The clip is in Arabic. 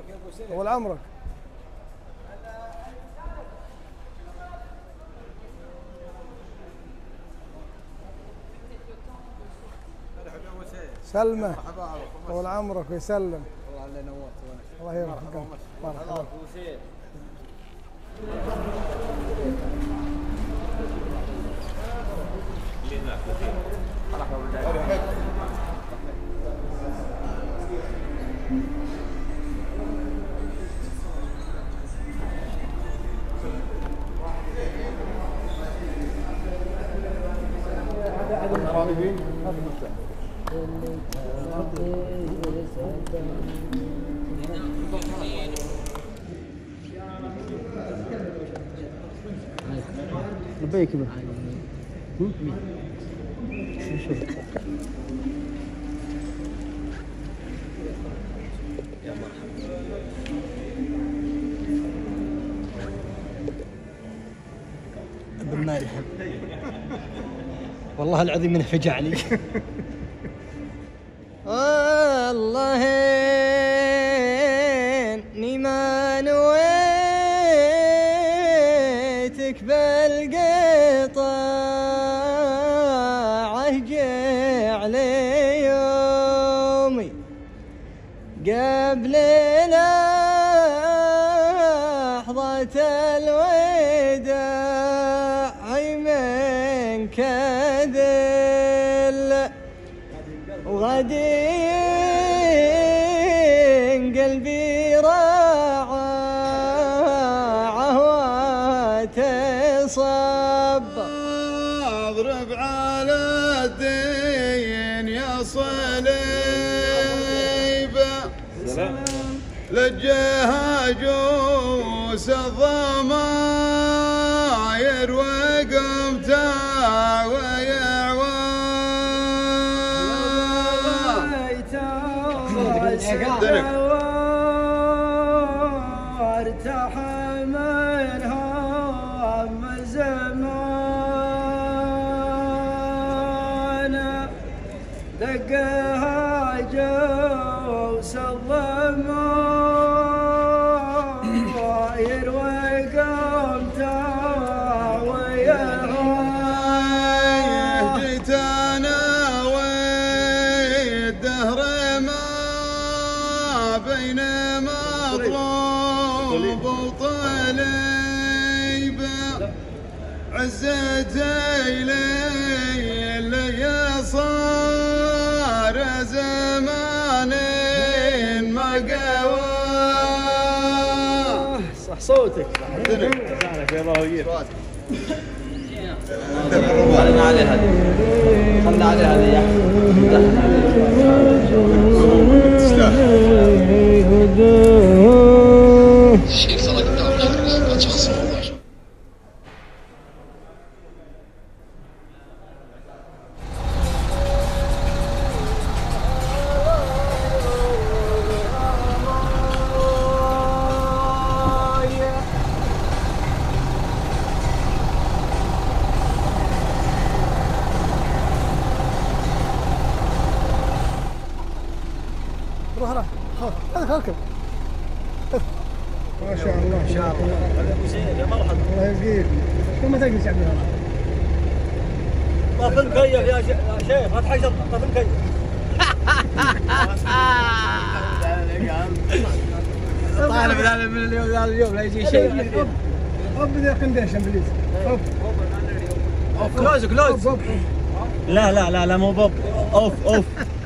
طول عمرك. سلمى طول عمرك ويسلم. والله اللي نورت. الله يرحمك. مرحبا. لبيك به. يا مرحبا. بالنار يحب. والله العظيم انه فجعني. والله اني ما نويتك بالقطاعه جعل يومي قبل لحظة الوداع منك ذل وغدين قلبي راعه وتصب اضرب على الدين يا صليبه لجها جوس الضماير وقمتها ويعوى وارتاح من هم زمان دقها جوس الضماير وقمتها وياها جيت انا والدهر ما بين مطلوب وطليب عزت الليل يا صار زمان ما قوى. صح صوتك. يا ضوير خلنا عليه هذه. خلنا عليه هذه يا الشيخ صدق الله يكرمك شخص موضوع. روح روح هذا اركب. ما شاء الله ما شاء الله. هذا ابو سيد يا مرحبا. الله يسقيك. كم تجلس يا عبد الله؟ طاف المكيف يا شيخ لا تحشر طاف المكيف. طالب ذا من اليوم ذا اليوم لا يجي شيء. اوف بدي كونديشن بليز. اوف كلوز كلوز. لا لا لا لا مو بوب. اوف اوف.